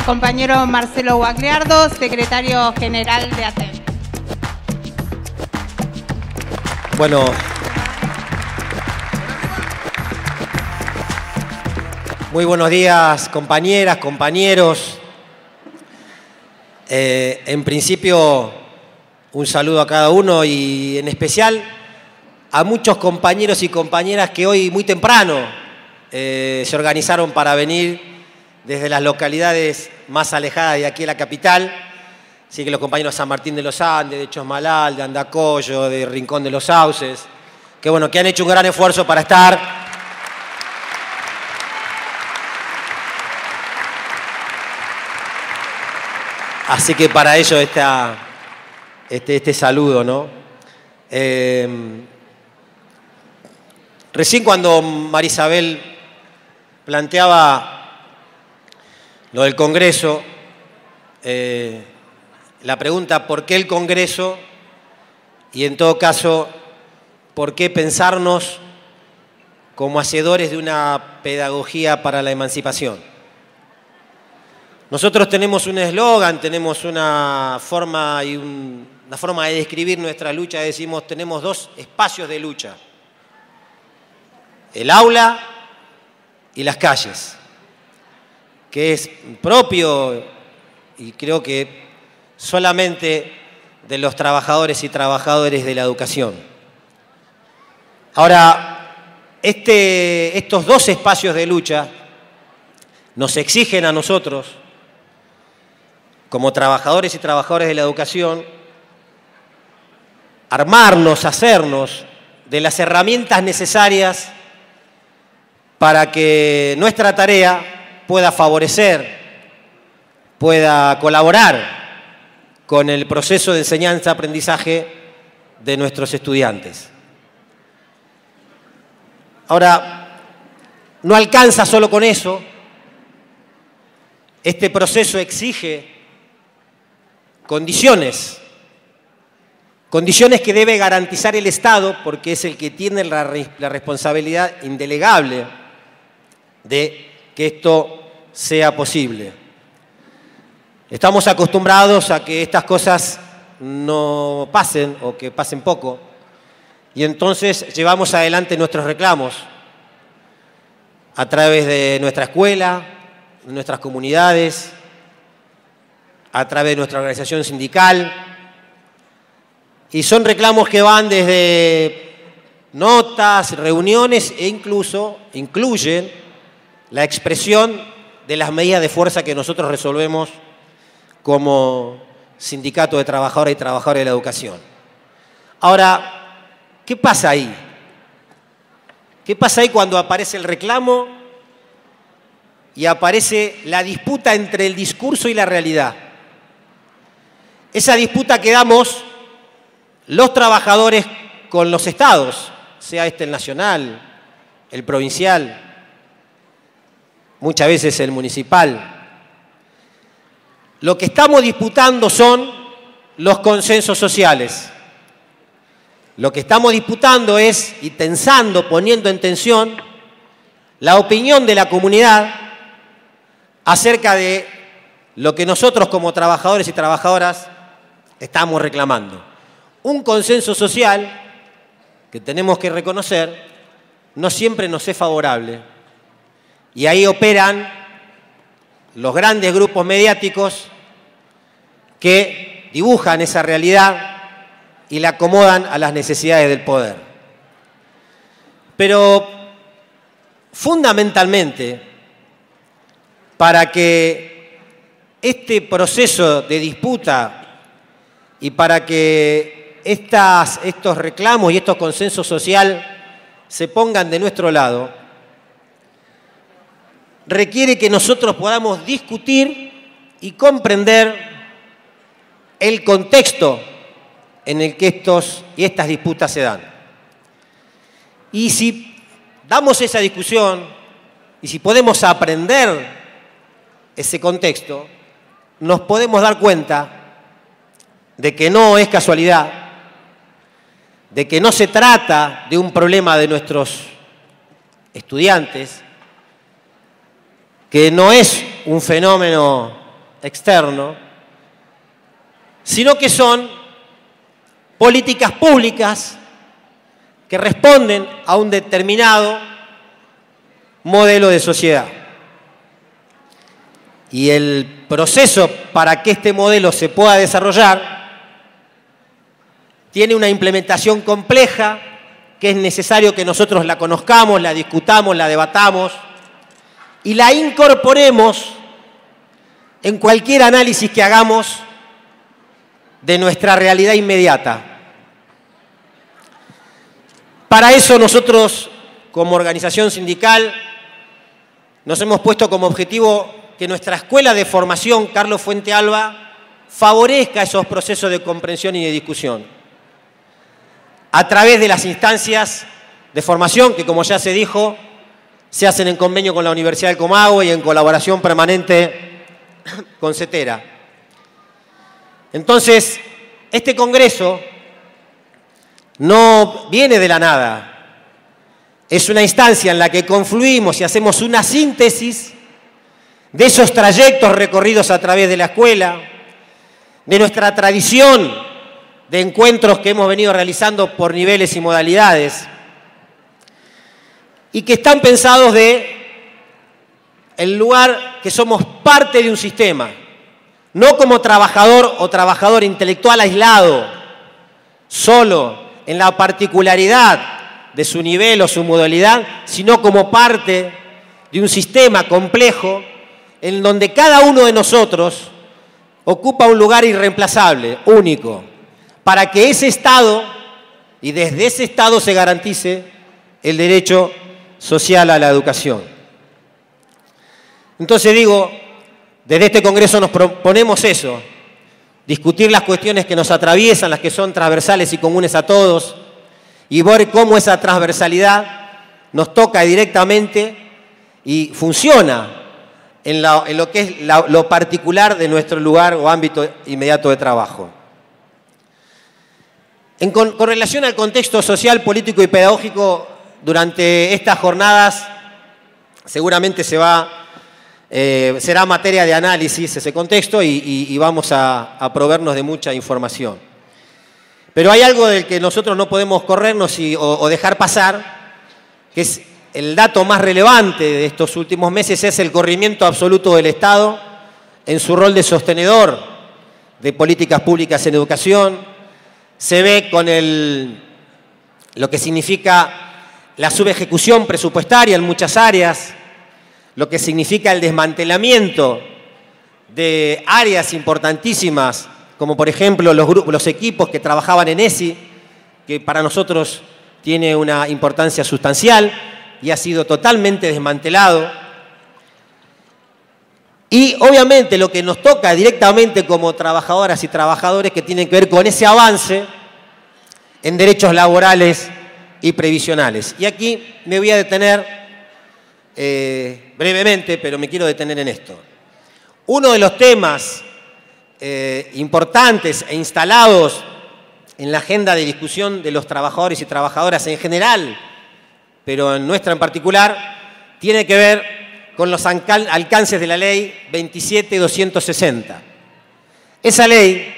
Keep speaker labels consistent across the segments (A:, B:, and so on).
A: el compañero Marcelo Guagliardo, secretario general de ATEN.
B: Bueno, muy buenos días, compañeras, compañeros. En principio, un saludo a cada uno y en especial a muchos compañeros y compañeras que hoy muy temprano se organizaron para venir desde las localidades más alejadas de aquí a la capital. Así que los compañeros de San Martín de los Andes, de Chosmalal, de Andacollo, de Rincón de los Sauces, que bueno, que han hecho un gran esfuerzo para estar. Así que para ello está este saludo, ¿no? Recién cuando Marisabel planteaba lo del Congreso, la pregunta ¿por qué el Congreso? Y en todo caso, ¿por qué pensarnos como hacedores de una pedagogía para la emancipación? Nosotros tenemos un eslogan, tenemos una forma de describir nuestra lucha, decimos tenemos dos espacios de lucha: el aula y las calles, que es propio y creo que solamente de los trabajadores y trabajadoras de la educación. Ahora, estos dos espacios de lucha nos exigen a nosotros, como trabajadores y trabajadoras de la educación, armarnos, hacernos de las herramientas necesarias para que nuestra tarea pueda favorecer, pueda colaborar con el proceso de enseñanza-aprendizaje de nuestros estudiantes. Ahora, no alcanza solo con eso. Este proceso exige condiciones que debe garantizar el Estado, porque es el que tiene la responsabilidad indelegable de que esto sea posible. Estamos acostumbrados a que estas cosas no pasen o que pasen poco, y entonces llevamos adelante nuestros reclamos a través de nuestra escuela, de nuestras comunidades, a través de nuestra organización sindical, y son reclamos que van desde notas, reuniones e incluso incluyen la expresión de las medidas de fuerza que nosotros resolvemos como sindicato de trabajadoras y trabajadores de la educación. Ahora, ¿qué pasa ahí? ¿Qué pasa ahí cuando aparece el reclamo y aparece la disputa entre el discurso y la realidad? Esa disputa que damos los trabajadores con los estados, sea este el nacional, el provincial, muchas veces el municipal. Lo que estamos disputando son los consensos sociales. Lo que estamos disputando es, y tensando, poniendo en tensión, la opinión de la comunidad acerca de lo que nosotros como trabajadores y trabajadoras estamos reclamando. Un consenso social que tenemos que reconocer no siempre nos es favorable. Y ahí operan los grandes grupos mediáticos que dibujan esa realidad y la acomodan a las necesidades del poder. Pero fundamentalmente, para que este proceso de disputa y para que estos reclamos y estos consensos sociales se pongan de nuestro lado, requiere que nosotros podamos discutir y comprender el contexto en el que estas disputas se dan. Y si damos esa discusión y si podemos aprender ese contexto, nos podemos dar cuenta de que no es casualidad, de que no se trata de un problema de nuestros estudiantes, que no es un fenómeno externo, sino que son políticas públicas que responden a un determinado modelo de sociedad. Y el proceso para que este modelo se pueda desarrollar tiene una implementación compleja que es necesario que nosotros la conozcamos, la discutamos, la debatamos y la incorporemos en cualquier análisis que hagamos de nuestra realidad inmediata. Para eso nosotros, como organización sindical, nos hemos puesto como objetivo que nuestra escuela de formación, Carlos Fuente Alba, favorezca esos procesos de comprensión y de discusión a través de las instancias de formación que, como ya se dijo, se hacen en convenio con la Universidad del Comahue y en colaboración permanente con CETERA. Entonces, este congreso no viene de la nada. Es una instancia en la que confluimos y hacemos una síntesis de esos trayectos recorridos a través de la escuela, de nuestra tradición de encuentros que hemos venido realizando por niveles y modalidades, y que están pensados de el lugar que somos parte de un sistema, no como trabajador o trabajador intelectual aislado, solo en la particularidad de su nivel o su modalidad, sino como parte de un sistema complejo en donde cada uno de nosotros ocupa un lugar irreemplazable, único, para que ese Estado, y desde ese Estado se garantice el derecho social a la educación. Entonces digo, desde este Congreso nos proponemos eso, discutir las cuestiones que nos atraviesan, las que son transversales y comunes a todos, y ver cómo esa transversalidad nos toca directamente y funciona en lo que es lo particular de nuestro lugar o ámbito inmediato de trabajo. Con relación al contexto social, político y pedagógico, durante estas jornadas seguramente será materia de análisis ese contexto y vamos a proveernos de mucha información. Pero hay algo del que nosotros no podemos corrernos o dejar pasar, que es el dato más relevante de estos últimos meses, es el corrimiento absoluto del Estado en su rol de sostenedor de políticas públicas en educación. Se ve con lo que significa la subejecución presupuestaria en muchas áreas, lo que significa el desmantelamiento de áreas importantísimas, como por ejemplo los equipos que trabajaban en ESI, que para nosotros tiene una importancia sustancial y ha sido totalmente desmantelado. Y obviamente lo que nos toca directamente como trabajadoras y trabajadores, que tienen que ver con ese avance en derechos laborales y previsionales. Y aquí me voy a detener brevemente, pero me quiero detener en esto. Uno de los temas importantes e instalados en la agenda de discusión de los trabajadores y trabajadoras en general, pero en nuestra en particular, tiene que ver con los alcances de la ley 27.260. Esa ley,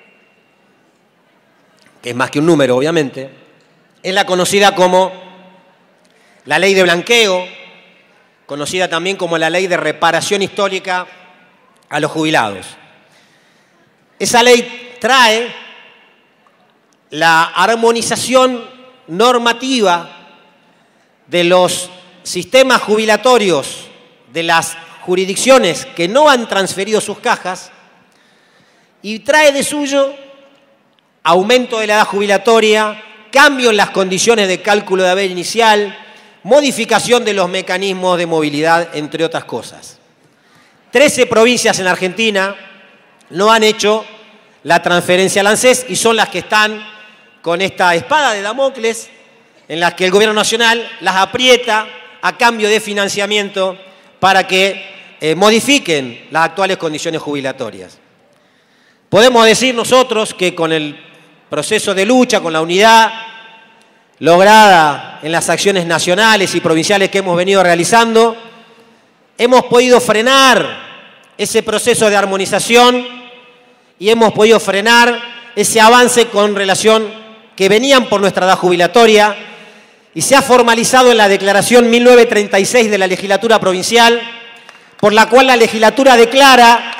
B: que es más que un número obviamente, es la conocida como la ley de blanqueo, conocida también como la ley de reparación histórica a los jubilados. Esa ley trae la armonización normativa de los sistemas jubilatorios de las jurisdicciones que no han transferido sus cajas y trae de suyo aumento de la edad jubilatoria, cambio en las condiciones de cálculo de haber inicial, modificación de los mecanismos de movilidad, entre otras cosas. 13 provincias en Argentina no han hecho la transferencia al ANSES y son las que están con esta espada de Damocles en las que el gobierno nacional las aprieta a cambio de financiamiento para que modifiquen las actuales condiciones jubilatorias. Podemos decir nosotros que con el proceso de lucha, con la unidad lograda en las acciones nacionales y provinciales que hemos venido realizando, hemos podido frenar ese proceso de armonización y hemos podido frenar ese avance con relación que venían por nuestra edad jubilatoria y se ha formalizado en la Declaración 1936 de la Legislatura Provincial, por la cual la legislatura declara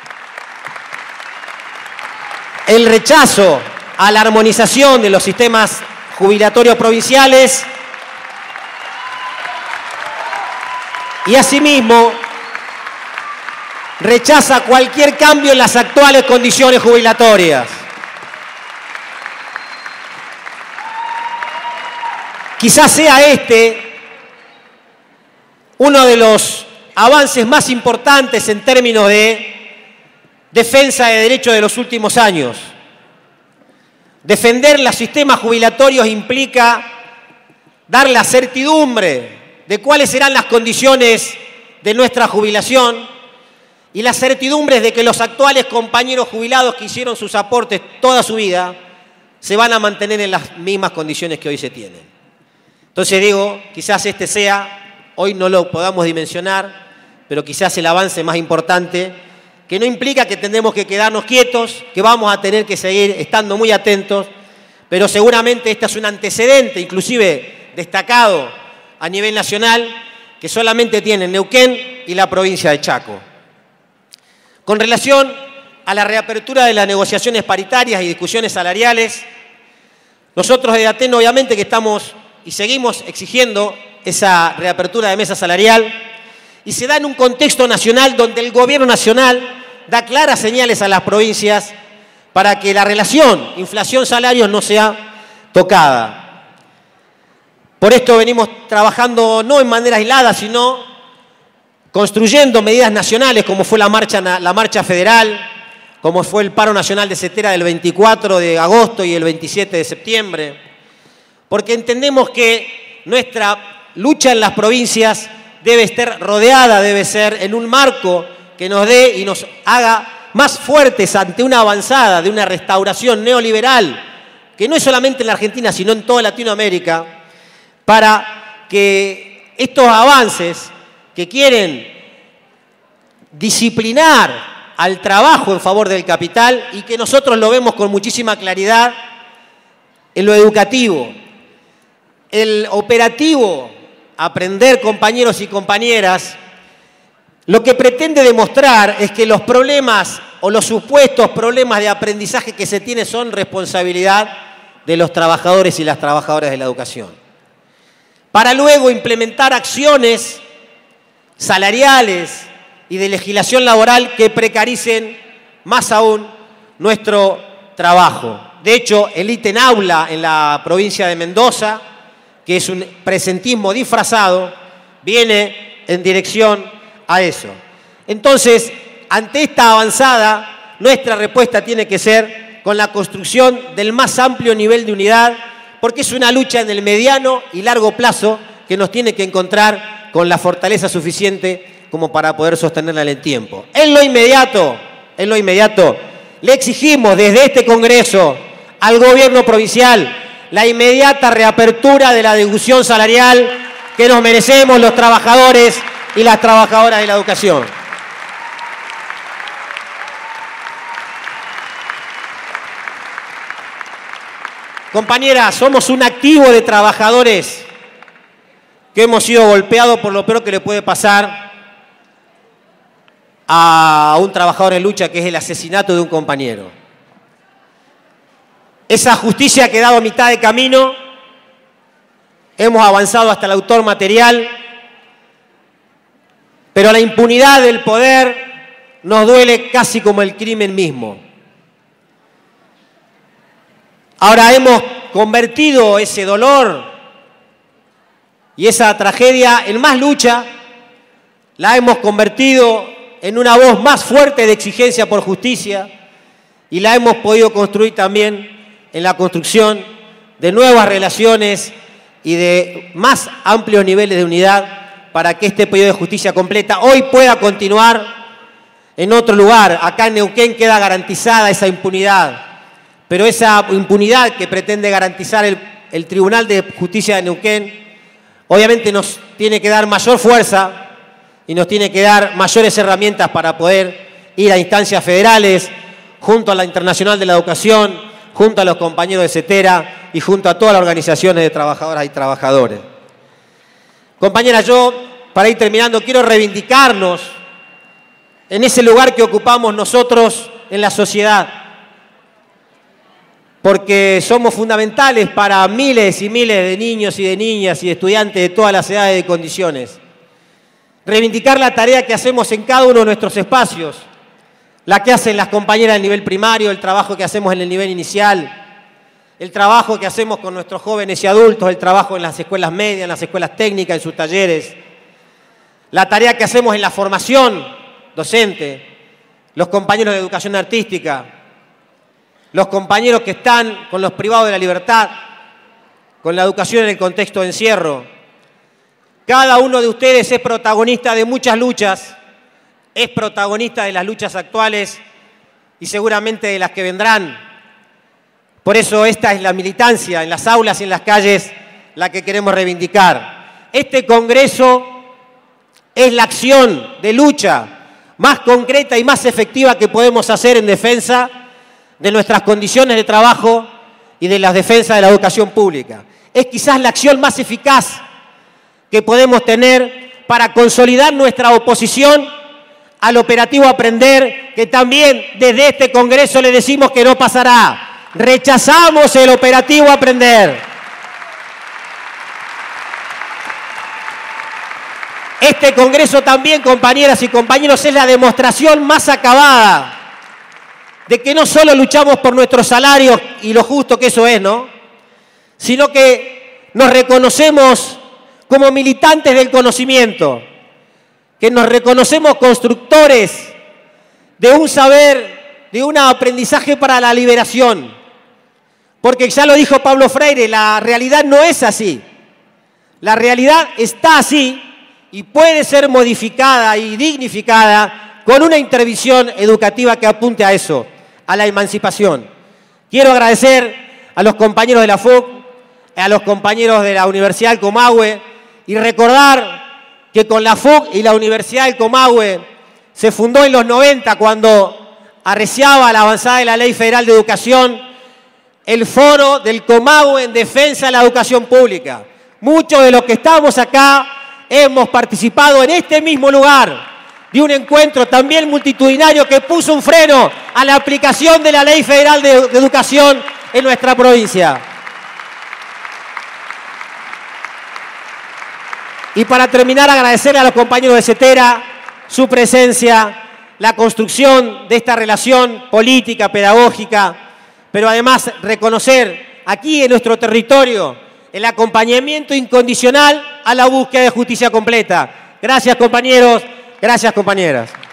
B: el rechazo a la armonización de los sistemas jubilatorios provinciales y asimismo rechaza cualquier cambio en las actuales condiciones jubilatorias. Quizás sea este uno de los avances más importantes en términos de defensa de derechos de los últimos años. Defender los sistemas jubilatorios implica dar la certidumbre de cuáles serán las condiciones de nuestra jubilación y las certidumbres de que los actuales compañeros jubilados que hicieron sus aportes toda su vida se van a mantener en las mismas condiciones que hoy se tienen. Entonces digo, quizás este sea, hoy no lo podamos dimensionar, pero quizás el avance más importante, que no implica que tendremos que quedarnos quietos, que vamos a tener que seguir estando muy atentos, pero seguramente este es un antecedente, inclusive destacado a nivel nacional, que solamente tienen Neuquén y la provincia de Chaco. Con relación a la reapertura de las negociaciones paritarias y discusiones salariales, nosotros de ATEN obviamente que estamos y seguimos exigiendo esa reapertura de mesa salarial y se da en un contexto nacional donde el gobierno nacional da claras señales a las provincias para que la relación inflación-salarios no sea tocada. Por esto venimos trabajando no en manera aislada, sino construyendo medidas nacionales como fue la marcha federal, como fue el paro nacional de Cetera del 24 de agosto y el 27 de septiembre, porque entendemos que nuestra lucha en las provincias debe estar rodeada, debe ser en un marco que nos dé y nos haga más fuertes ante una avanzada de una restauración neoliberal, que no es solamente en la Argentina, sino en toda Latinoamérica, para que estos avances que quieren disciplinar al trabajo en favor del capital y que nosotros lo vemos con muchísima claridad en lo educativo, el operativo, aprender compañeros y compañeras, lo que pretende demostrar es que los problemas o los supuestos problemas de aprendizaje que se tiene son responsabilidad de los trabajadores y las trabajadoras de la educación. Para luego implementar acciones salariales y de legislación laboral que precaricen más aún nuestro trabajo. De hecho, el ítem aula en la provincia de Mendoza, que es un presentismo disfrazado, viene en dirección a eso. Entonces, ante esta avanzada, nuestra respuesta tiene que ser con la construcción del más amplio nivel de unidad, porque es una lucha en el mediano y largo plazo que nos tiene que encontrar con la fortaleza suficiente como para poder sostenerla en el tiempo. En lo inmediato, le exigimos desde este Congreso al gobierno provincial la inmediata reapertura de la discusión salarial que nos merecemos los trabajadores y las trabajadoras de la educación. Compañeras, somos un activo de trabajadores que hemos sido golpeados por lo peor que le puede pasar a un trabajador en lucha, que es el asesinato de un compañero. Esa justicia ha quedado a mitad de camino, hemos avanzado hasta el autor material, pero la impunidad del poder nos duele casi como el crimen mismo. Ahora hemos convertido ese dolor y esa tragedia en más lucha, la hemos convertido en una voz más fuerte de exigencia por justicia y la hemos podido construir también en la construcción de nuevas relaciones y de más amplios niveles de unidad para que este periodo de justicia completa hoy pueda continuar en otro lugar. Acá en Neuquén queda garantizada esa impunidad, pero esa impunidad que pretende garantizar el Tribunal de Justicia de Neuquén obviamente nos tiene que dar mayor fuerza y nos tiene que dar mayores herramientas para poder ir a instancias federales, junto a la Internacional de la Educación, junto a los compañeros de CETERA y junto a todas las organizaciones de trabajadoras y trabajadores. Compañeras, yo, para ir terminando, quiero reivindicarnos en ese lugar que ocupamos nosotros en la sociedad, porque somos fundamentales para miles y miles de niños y de niñas y de estudiantes de todas las edades y condiciones. Reivindicar la tarea que hacemos en cada uno de nuestros espacios, la que hacen las compañeras del nivel primario, el trabajo que hacemos en el nivel inicial, el trabajo que hacemos con nuestros jóvenes y adultos, el trabajo en las escuelas medias, en las escuelas técnicas, en sus talleres, la tarea que hacemos en la formación docente, los compañeros de educación artística, los compañeros que están con los privados de la libertad, con la educación en el contexto de encierro. Cada uno de ustedes es protagonista de muchas luchas, es protagonista de las luchas actuales y seguramente de las que vendrán. Por eso esta es la militancia en las aulas y en las calles la que queremos reivindicar. Este Congreso es la acción de lucha más concreta y más efectiva que podemos hacer en defensa de nuestras condiciones de trabajo y de la defensa de la educación pública. Es quizás la acción más eficaz que podemos tener para consolidar nuestra oposición al operativo Aprender, que también desde este Congreso le decimos que no pasará. Rechazamos el operativo Aprender. Este Congreso también, compañeras y compañeros, es la demostración más acabada de que no solo luchamos por nuestros salarios y lo justo que eso es, ¿no?, sino que nos reconocemos como militantes del conocimiento, que nos reconocemos constructores de un saber, de un aprendizaje para la liberación. Porque ya lo dijo Pablo Freire, la realidad no es así. La realidad está así y puede ser modificada y dignificada con una intervención educativa que apunte a eso, a la emancipación. Quiero agradecer a los compañeros de la FUC, a los compañeros de la Universidad del Comahue y recordar que con la FUC y la Universidad del Comahue se fundó en los 90 cuando arreciaba la avanzada de la Ley Federal de Educación, el Foro del Comahue en defensa de la educación pública. Muchos de los que estamos acá hemos participado en este mismo lugar de un encuentro también multitudinario que puso un freno a la aplicación de la Ley Federal de Educación en nuestra provincia. Y para terminar, agradecerle a los compañeros de CETERA su presencia, la construcción de esta relación política, pedagógica, pero además reconocer aquí en nuestro territorio el acompañamiento incondicional a la búsqueda de justicia completa. Gracias, compañeros. Gracias, compañeras.